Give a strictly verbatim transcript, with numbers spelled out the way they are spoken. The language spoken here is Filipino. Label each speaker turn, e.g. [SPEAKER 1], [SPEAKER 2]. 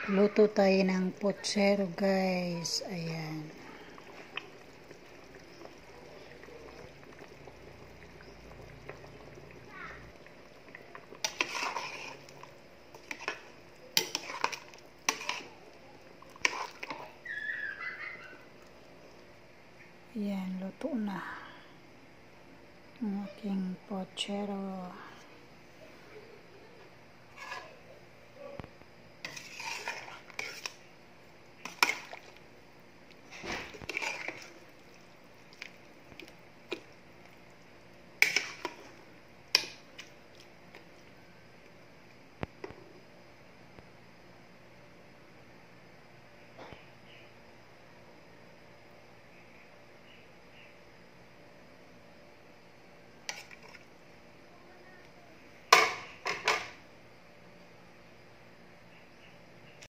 [SPEAKER 1] Luto tayo ng pochero, guys. Ayan. Ayan, luto na ang aking pochero.